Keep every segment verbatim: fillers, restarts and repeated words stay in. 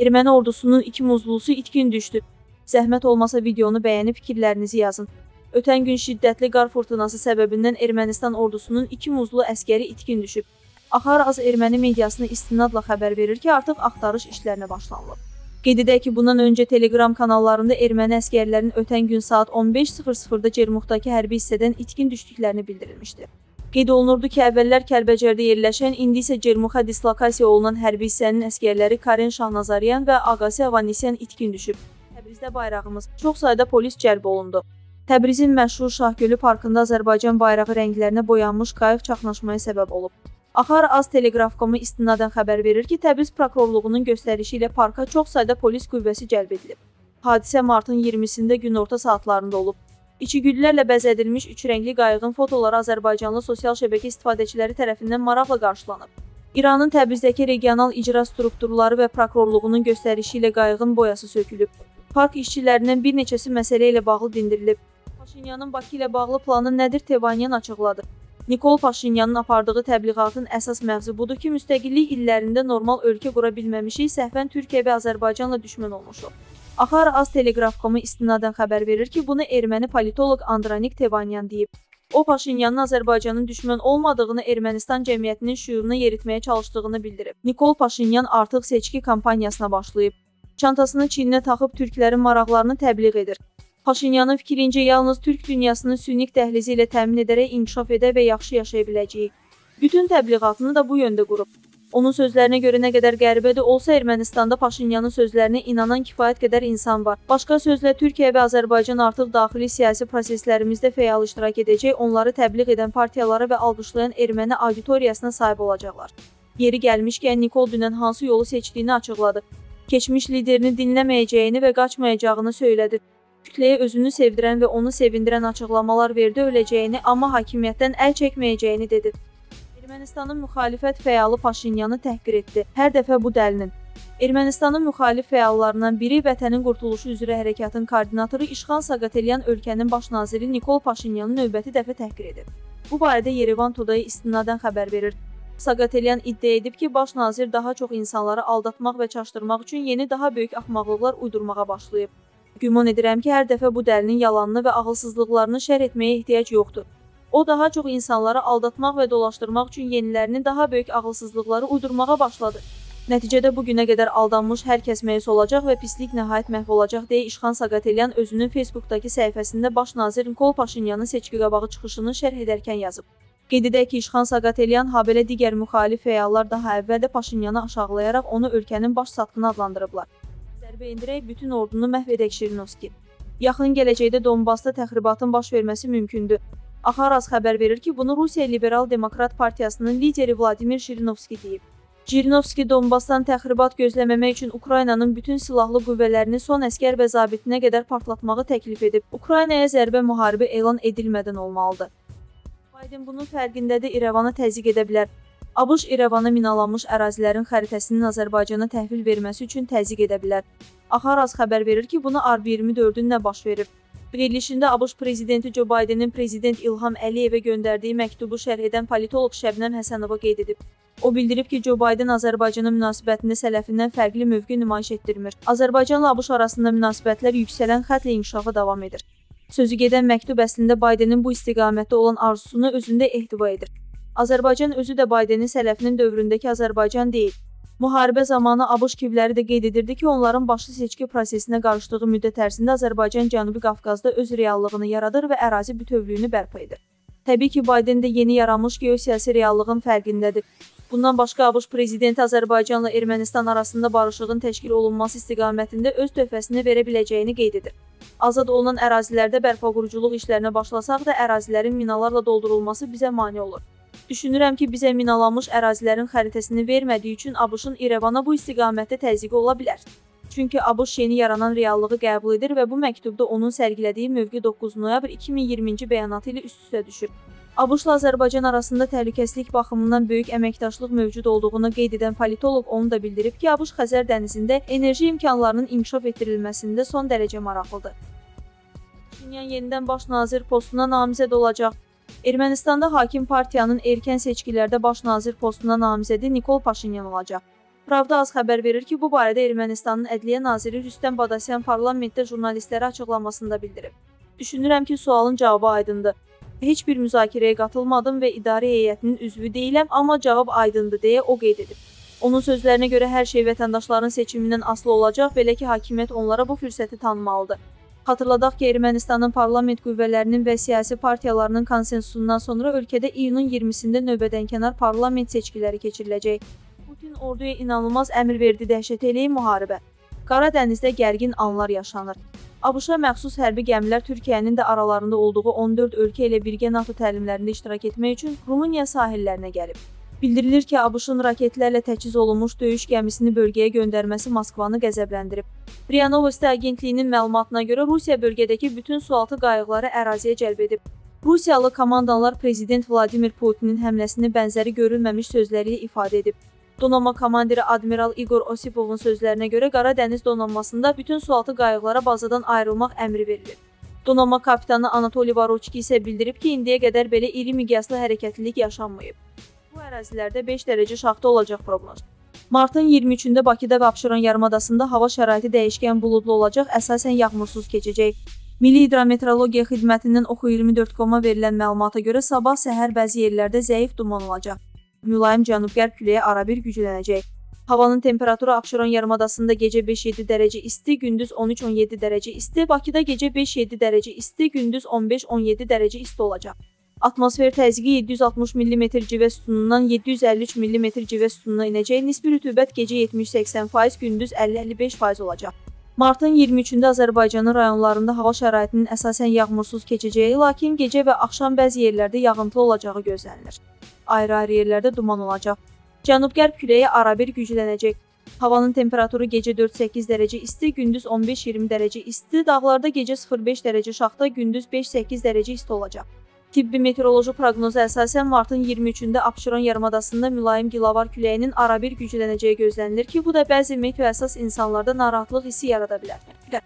Erməni ordusunun iki muzlusu itkin düşdü. Zəhmət olmasa videonu bəyənib fikirlərinizi yazın. Ötən gün şiddətli qar fırtınası səbəbindən Ermənistan ordusunun iki muzlu əskəri itkin düşüb. Axar Az erməni mediasını istinadla xəbər verir ki, artıq axtarış işlərinə başlanılıb. Qeyd edək ki, bundan öncə Telegram kanallarında erməni əskərlərin ötən gün saat on beş sıfır sıfırda Cermuxdakı hərbi hissədən itkin düşdüklərini bildirilmişdi. Qeyd olunurdu ki, əvvəllər Kəlbəcərdə yerləşən, indi isə Cermuxa dislokasiya olunan hərbi hissənin əskərləri Karen Şahnazaryan və Aqasi Avanisyan itkin düşüb. Təbrizdə bayrağımız, çox sayda polis cəlb olundu. Təbrizin məşhur Şahgölü parkında Azərbaycan bayrağı rənglərinə boyanmış qayıq çaxnaşmaya səbəb olub. Axar Az Telegraf.com-u istinadən xəbər verir ki, Təbriz prokurorluğunun göstərişi ilə parka çox sayda polis qüvvəsi cəlb edilib. Hadisə martın iyirmisində günorta saatlarında olub. İçi güllərlə bəzədilmiş üç rəngli qayığın fotoları Azərbaycanlı sosial şəbəkə istifadəçiləri tərəfindən maraqla qarşılanıb. İranın Təbrizdəki regional icra strukturları və prokurorluğunun göstərişi ilə qayığın boyası sökülüb. Park işçilərindən bir neçəsi məsələ ilə bağlı dindirilib. Paşinyanın Bakı ilə bağlı planı nədir Tevanyan açıqladı. Nikol Paşinyanın apardığı təbliğatın əsas məğzi budur ki, müstəqillik illərində normal ölkə qura bilməmişik, səhvən Türkiyə və Azərbaycanla düşmən olmuşuq. Axar Az Telegraf.com-u istinadən xəbər verir ki, bunu erməni politoloq Andranik Tevanyan deyib. O, Paşinyanın Azərbaycanın düşmən olmadığını Ermənistan cəmiyyətinin şüuruna yeritməyə çalışdığını bildirib. Nikol Paşinyan artıq seçki kampaniyasına başlayıb. Çantasını çiyninə taxıb türklərin maraqlarını təbliğ edir. Paşinyanın fikrincə yalnız türk dünyasını sünnik dəhlizi ilə təmin edərək inkişaf edə və yaxşı yaşaya biləcəyik. Bütün təbliğatını da bu yöndə qurub. Onun sözlərinə görə nə qədər qəribədir olsa, Ermənistanda Paşinyanın sözlərinə inanan kifayət qədər insan var. Başqa sözlə, Türkiyə və Azərbaycan artıq daxili siyasi proseslərimizdə fəal iştirak edəcək, onları təbliğ edən partiyalara və alqışlayan erməni auditoriyasına sahib olacaqlar. Yeri gəlmişkən, Nikol dünən hansı yolu seçdiyini açıqladı. Keçmiş liderini dinləməyəcəyini və qaçmayacağını söylədi. Kütləyə özünü sevdirən və onu sevindirən açıqlamalar verdi, öləcəyini, amma hakimiyyətdən əl çəkməyəcəyini dedi. Ermənistanın müxalifət fəalı Paşinyanı təhqir etdi. Hər dəfə bu dəlinin. Ermənistanın müxalif fəallarından biri Vətənin Qurtuluşu üzrə hərəkatın koordinatoru İşxan Saqatelyan ölkənin baş naziri Nikol Paşinyanı növbəti dəfə təhqir edib. Bu barədə Yerevan Today istinadən xəbər verir. Saqatelyan iddia edib ki, baş nazir daha çox insanları aldatmaq və çaşdırmaq üçün yeni daha böyük axmaqlıqlar uydurmağa başlayıb. Güman edirəm ki, hər dəfə bu dəlinin yalanını və ağılsızlıqlarını şərh etməyə ehtiyac yoxdur. O, daha çox insanları aldatmaq və dolaşdırmaq üçün yenilərini daha böyük ağılsızlıqları uydurmağa başladı. Nəticədə bugünə qədər aldanmış hər kəs məyus olacaq və pislik nəhayət məhv olacaq deyə İşxan Saqatelyan özünün Facebookdakı səhifəsində baş nazir Nikol Paşinyanın seçki qabağı çıxışını şərh edərkən yazıb. Qeyd edək ki, İşxan Saqatelyan, habelə digər müxalif fəallar daha əvvəl də Paşinyanı aşağılayaraq onu ölkənin baş satqını adlandırıblar. Zərbə endirək, bütün ordunu məhv edək Jirinovski. Yaxın gələcəkdə Donbasda təxribatın baş verməsi mümkündür. Axar Az xəbər verir ki, bunu Rusiya Liberal Demokrat Partiyasının lideri Vladimir Jirinovski deyib. Jirinovski Donbasdan təxribat gözləməmək üçün Ukraynanın bütün silahlı qüvvələrini son əskər və zabitinə qədər partlatmağı təklif edib. Ukraynaya zərbə müharibə elan edilmədən olmalıdır. Biden bunun fərqindədir, İrəvana təzyiq edə bilər. ABŞ İrəvana minalanmış ərazilərin xəritəsinin Azərbaycana təhvil verməsi üçün təzyiq edə bilər. Axar Az xəbər verir ki, bunu Arbi iyirmi dördün nə baş verir. Verilişində ABŞ prezidenti Joe Bidenin prezident İlham Əliyevə göndərdiyi məktubu şərh edən politoloq Şəbnəm Həsənova qeyd edib. O bildirib ki, Joe Biden Azərbaycana münasibətində sələfindən fərqli mövqe nümayiş etdirmir. Azərbaycanla ABŞ arasında münasibətlər yüksələn xəttlə inkişafa davam edir. Sözü gedən məktub əslində Bidenin bu istiqamətdə olan arzusunu özündə ehtiva edir. Azərbaycan özü də Bidenin sələfinin dövründəki Azərbaycan deyil. Müharibə zamanı ABŞ kivləri də qeyd edirdi ki, onların başlı seçki prosesinə qarışdığı müddət ərzində Azərbaycan Cənubi Qafqazda öz reallığını yaradır və ərazi bütövlüyünü bərpa edir. Təbii ki, Biden də yeni yaranmış geosiyasi reallığın fərqindədir. Bundan başqa ABŞ prezidenti Azərbaycanla Ermənistan arasında barışığın təşkil olunması istiqamətində öz töhfəsini verə biləcəyini qeyd edir. Azad olunan ərazilərdə bərpa quruculuq işlərinə başlasaq da ərazilərin minalarla doldurulması bizə mane olur. Düşünürəm ki, bizə minalanmış ərazilərin xəritəsini vermədiyi üçün ABŞ-ın İrəvana bu istiqamətdə təzyiqi ola bilər. Çünki ABŞ yeni yaranan reallığı qəbul edir və bu məktubda onun sərgilədiyi mövqe doqquz noyabr iki min iyirminci bəyanatı ilə üst-üstə düşür. ABŞ-la Azərbaycan arasında təhlükəsizlik baxımından böyük əməkdaşlıq mövcud olduğunu qeyd edən politoloq onu da bildirib ki, ABŞ Xəzər dənizində enerji imkanlarının inkişaf etdirilməsində son dərəcə maraqlıdır. Paşinyan yenidən baş nazir postuna namizəd olacaq. Ermənistanda hakim partiyanın erkən seçkilərdə baş nazir postuna namizədi Nikol Paşinyan olacaq. Pravda az xəbər verir ki, bu barədə Ermənistanın Ədliyyə naziri Rüstəm Badasyan parlamentdə jurnalistlərə açıqlamasında bildirib. Düşünürəm ki, sualın cavabı aydındır. Heç bir müzakirəyə qatılmadım və idarə heyətinin üzvü deyiləm, amma cavab aydındır deyə o qeyd edib. Onun sözlərinə görə hər şey vətəndaşların seçimindən asılı olacaq, belə ki, hakimiyyət onlara bu fürsəti tanımalıdır. Xatırladaq ki, Ermənistanın parlament qüvvələrinin və siyasi partiyalarının konsensusundan sonra ölkədə iyunun iyirmisində növbədənkənar parlament seçkiləri keçiriləcək. Putin orduya inanılmaz əmr verdi, dəhşət eləyib müharibə. Qara dənizdə gərgin anlar yaşanır. ABŞ-a məxsus hərbi gəmilər Türkiyənin də aralarında olduğu on dörd ölkə ilə birgə NATO təlimlərində iştirak etmək üçün Rumıniya sahillərinə gəlib. Bildirilir ki, ABŞ-ın raketlərlə təchiz olunmuş döyüş gəmisini bölgəyə göndərməsi Moskvanı qəzəbləndirib. RIA Novosti agentliyinin məlumatına görə Rusiya bölgədəki bütün sualtı qayıqları əraziyə cəlb edib. Rusiyalı komandanlar Prezident Vladimir Putinin həmləsini bənzəri görülməmiş sözləri ilə ifadə edib. Donanma komandiri Admiral Igor Osipovun sözlərinə görə Qara dəniz donanmasında bütün sualtı qayıqlara bazadan ayrılmaq əmri verilir. Donanma kapitanı Anatoliy Varoçki isə bildirib ki, indiyə qədər belə iri miqyaslı hərəkətlilik yaşanmayıb. Bu ərazilərdə beş dərəcə şaxta olacaq proqnoz. Martın iyirmi üçündə Bakıda və Abşeron yarımadasında hava şəraiti dəyişkən buludlu olacaq, əsasən yağmursuz keçəcək. Milli Hidrometeorologiya Xidmətindən Oxu iyirmi dörd koma verilən məlumata görə sabah səhər bəzi yerlərdə zəif duman olacaq. Mülayim cənub-qərb küləyi arabir güclənəcək. Havanın temperaturu Abşeron yarımadasında gecə beş yeddi dərəcə isti, gündüz on üç on yeddi dərəcə isti, Bakıda gecə beş yeddi dərəcə isti, gündüz on beş on yeddi dərəcə isti olacaq. Atmosfer təzyiqi yeddi yüz altmış millimetr civə sütunundan yeddi yüz əlli üç millimetr civə sütununa inəcək, nisbi rütubət gecə yetmiş səksən faiz, gündüz əlli əlli beş faiz olacaq. Martın iyirmi üçündə Azərbaycanın rayonlarında hava şəraitinin əsasən yağmursuz keçəcəyi, lakin gecə və axşam bəzi yerlərdə yağıntılı olacağı gözlənilir. Ayrı-ayrı yerlərdə duman olacaq. Cənub-qərb küləyi arabir güclənəcək. Havanın temperaturu gecə dörd səkkiz dərəcə isti, gündüz on beş iyirmi dərəcə isti, dağlarda gecə sıfır beş dərəcə şaxta, gündüz beş səkkiz dərəcə isti olacaq. Tibbi meteoroloji proqnoza əsasən Martın iyirmi üçündə Abşeron yarımadasında mülayim gilavar küləyinin arabir güclənəcəyi gözlənilir ki, bu da bəzi meteoəssas insanlarda narahatlıq hissi yarada bilər.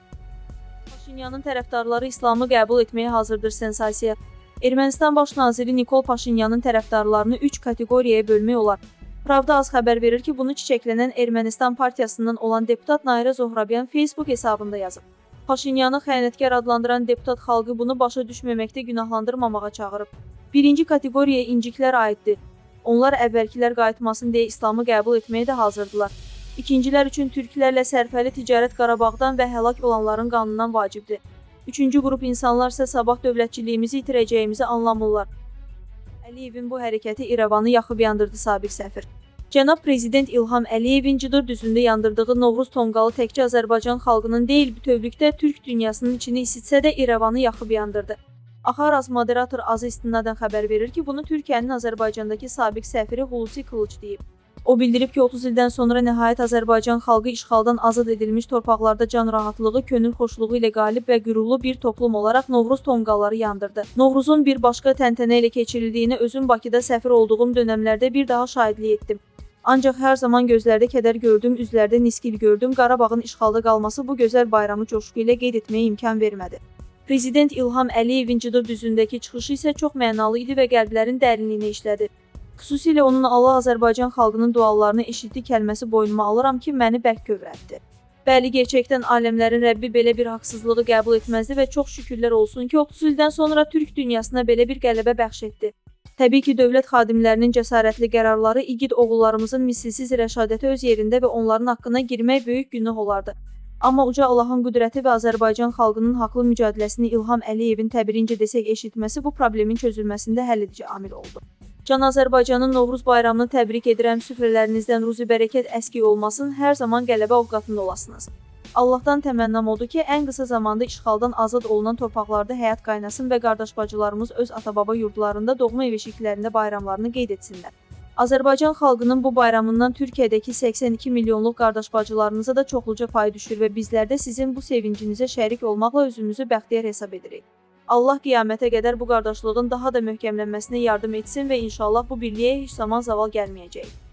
Paşinyanın tərəfdarları İslamı qəbul etməyə hazırdır sensasiya. Ermənistan baş naziri Nikol Paşinyanın tərəfdarlarını üç kateqoriyaya bölmək olar. Pravda az xəbər verir ki, bunu çiçəklənən Ermənistan partiyasından olan deputat Nairə Zohrabyan Facebook hesabında yazıb. Paşinyanı xəyanətkar adlandıran deputat xalqı bunu başa düşməməkdə günahlandırmamağa çağırıb. Birinci kateqoriyaya inciklər aiddir. Onlar əvvəlkilər qayıtmasın deyə İslamı qəbul etməyə də hazırdılar. İkincilər üçün türklərlə sərfəli ticarət Qarabağdan və həlak olanların qanundan vacibdir. Üçüncü qrup insanlar isə sabah dövlətçiliyimizi itirəcəyimizi anlamırlar. Əliyevin bu hərəkəti İrəvanı yaxıb yandırdı sabiq səfir. Cənab Prezident İlham Əliyevin Cıdır düzündə yandırdığı Novruz tonqalı təkcə Azərbaycan xalqının deyil, bütövlükdə Türk dünyasının içini isitsə də İrəvanı yaxıb yandırdı. Axaraz moderator Azı İstinadən xəbər verir ki, bunu Türkiyənin Azərbaycandakı sabiq səfiri Hulusi Qılıç deyib. O bildirib ki, otuz ildən sonra nəhayət Azərbaycan xalqı işğaldan azad edilmiş torpaqlarda can rahatlığı, könül xoşluğu ilə qalib və qürurlu bir toplum olaraq Novruz tonqalları yandırdı. Novruzun bir başqa təntənə ilə keçirildiyini özüm Bakıda səfir olduğum dönəmlərdə bir daha şahidlik etdim. Ancaq hər zaman gözlərdə kədər gördüm, üzlərdə niskil gördüm, Qarabağın işğalda qalması bu gözəl bayramı coşqu ilə qeyd etməyə imkan vermədi. Prezident İlham Əliyevin Cıdır düzündəki çıxışı isə çox mənalı idi və qəlblərin dərinliyinə işlədi. Xüsusilə onun Allah Azərbaycan xalqının dualarını eşitdi kəlməsi boynuma alıram ki, məni bərk kövrətdi. Bəli, gerçəkdən aləmlərin Rəbbi belə bir haqsızlığı qəbul etməzdi və çox şükürlər olsun ki, otuz ildən sonra Türk dünyasına belə bir qələbə bəxş etdi. Təbii ki, dövlət xadimlərinin cəsarətli qərarları igid oğullarımızın misilsiz rəşadəti öz yerində və onların haqqına girmək böyük günah olardı. Amma uca Allahın qüdrəti və Azərbaycan xalqının haqlı mücadiləsini İlham Əliyevin təbirincə desək eşitməsi bu problemin çözülməsində həlledici amil oldu. Can Azərbaycanın Novruz bayramını təbrik edirəm, süfrələrinizdən ruzi bərəkət əski olmasın, hər zaman qələbə ovqatında olasınız. Allahdan təmənnam odur ki, ən qısa zamanda işğaldan azad olunan torpaqlarda həyat qaynasın və qardaş bacılarımız öz ata-baba yurdlarında, doğma ev-eşiklərində bayramlarını qeyd etsinlər. Azərbaycan xalqının bu bayramından Türkiyədəki səksən iki milyonluq qardaş bacılarınıza da çoxluca pay düşür və bizlər də sizin bu sevincinizə şərik olmaqla özümüzü bəxtiyar hesab edirik. Allah qiyamətə qədər bu qardaşlığın daha da möhkəmlənməsinə yardım etsin və inşallah bu birliyə heç zaman zaval gəlməyəcək.